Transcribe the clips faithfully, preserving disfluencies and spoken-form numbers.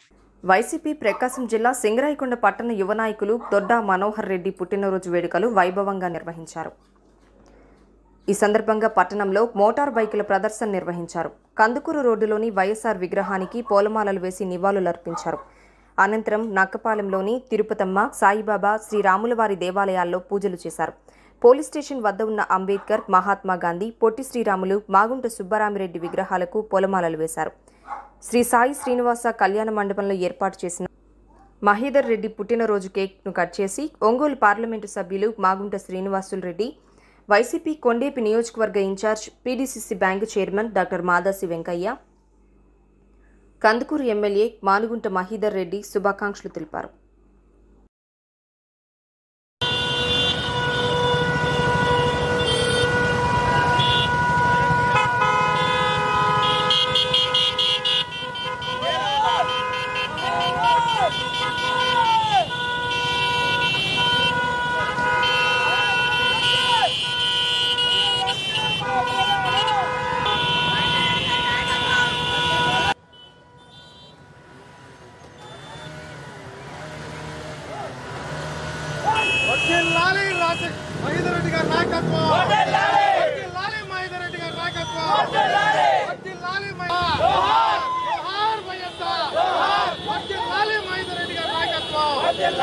YCP ప్రకాశం జిల్లా సింగరాయకొండ పట్టణ యువ నాయకులు దొడ్డా మనోహర్ రెడ్డి పుట్టినరోజు వేడుకలు వైభవంగా నిర్వహించారు. ఈ సందర్భంగా పట్టణంలో మోటార్ బైకుల ప్రదర్శన నిర్వహించారు. కందుకూరు రోడ్డులోని వైఎస్ఆర్ విగ్రహానికి పూలమాలలు వేసి నివాళులర్పించారు. అనంతరం నక్కపాలెంలోని తిరుపతమ్మ, సాయిబాబా, శ్రీరాములవారి దేవాలయాల్లో పూజలు చేశారు. పోలీస్ స్టేషన్ వద్ద ఉన్న అంబేద్కర్, మహాత్మా గాంధీ, పొట్టి శ్రీరాములు, మాగుంట సుబ్బరామిరెడ్డి విగ్రహాలకు పూలమాలలు వేశారు. శ్రీ సాయి శ్రీనివాస కళ్యాణ మండపంలో ఏర్పాటు చేసిన మహీధర్ రెడ్డి పుట్టినరోజు కేక్ను కట్ చేసి ఒంగోలు పార్లమెంటు సభ్యులు మాగుంట శ్రీనివాసులు రెడ్డి, వైసీపీ కొండేపి నియోజకవర్గ incharge, PDCC bank chairman doctor Madasi Venkaiah, Kandukur MLA Manugunta Mahidhar Reddy శుభాకాంక్షలు తెలిపారు. లాలి రాజ మహీధర్ రెడ్డి గారి నాయకత్వం, లాలి మహీధర్ రెడ్డి గారి నాయకత్వం, లాలి లాలి మహీధర్ రెడ్డి గారి నాయకత్వం.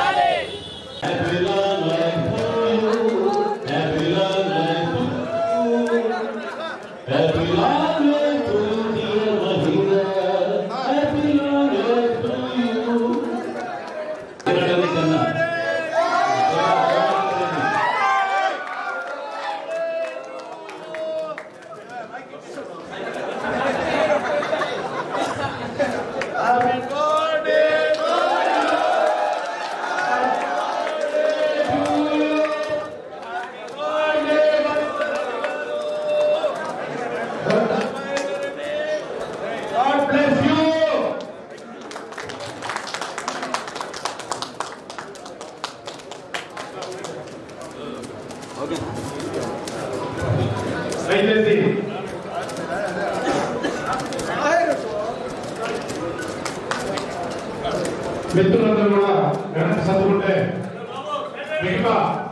మిత్రులందరూ కూడా వెనక్కి చదువుకుంటే మిగతా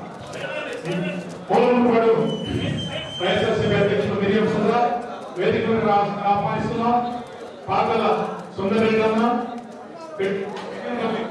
పోలంపాడు వైఎస్ఆర్సీపీ అధ్యక్షులు మిరియం సుందర వేదికను ఆహ్వానిస్తున్నాం. పాకల సుందరెడ్డి అన్న